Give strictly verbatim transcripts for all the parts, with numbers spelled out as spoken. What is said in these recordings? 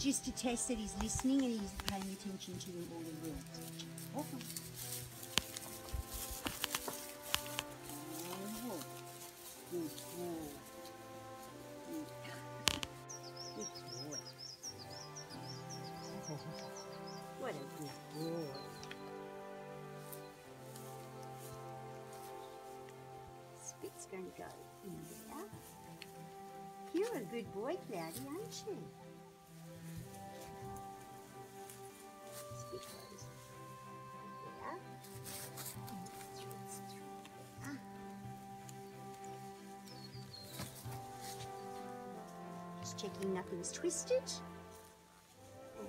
just to test that he's listening and he's paying attention to all the rules. Awesome. Good boy. Good boy. What a good boy. Spit's going to go in there. You're a good boy, Cloudy, aren't you? Spit goes there. Ah. Just checking nothing's twisted. And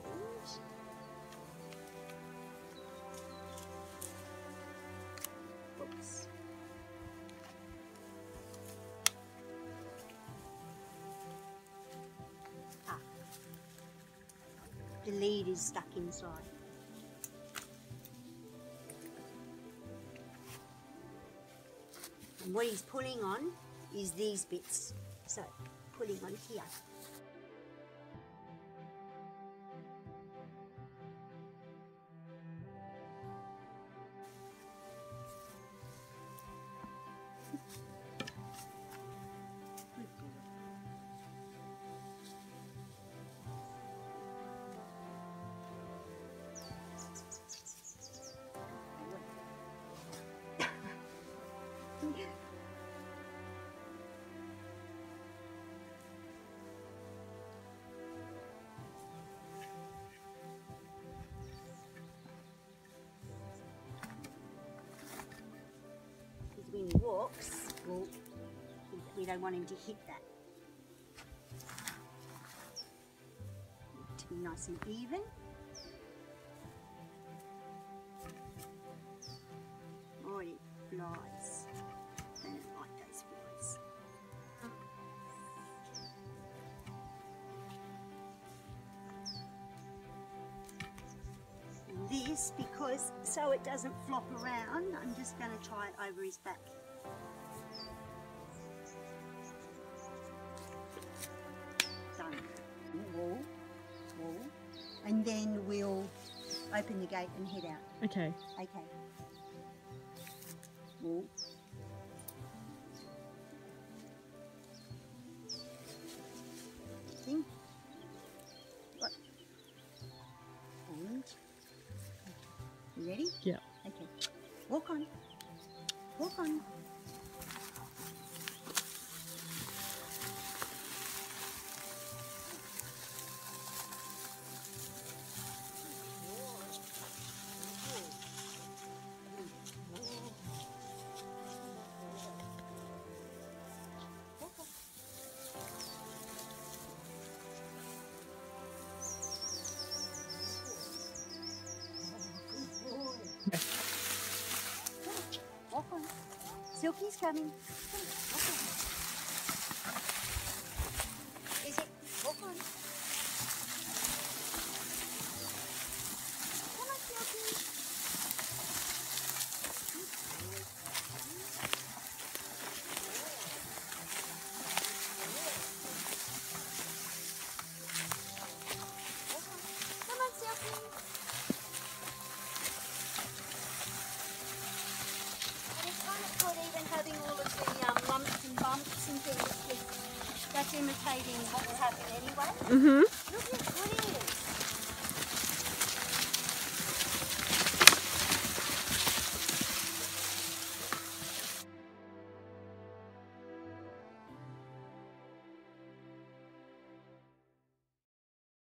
oops. Ah. The lead is stuck inside. And what he's pulling on is these bits. So, pulling on here. When he walks, well, we don't want him to hit that. To be nice and even. Oh, it flies. I don't like those flies. This, because so it doesn't flop around, I'm just going to try it over his back. Done. Wall, wall, and then we'll open the gate and head out. Okay. Okay. Wall. See? What? And you ready? Yeah. Okay. Walk on. Walk on. Walk on. Silky's coming. Walk on. Is it? Walk on. Come on, Silky. Come on, Silky. Good, even having all of the um, lumps and bumps and things, that's imitating what will happen anyway. Mm-hmm.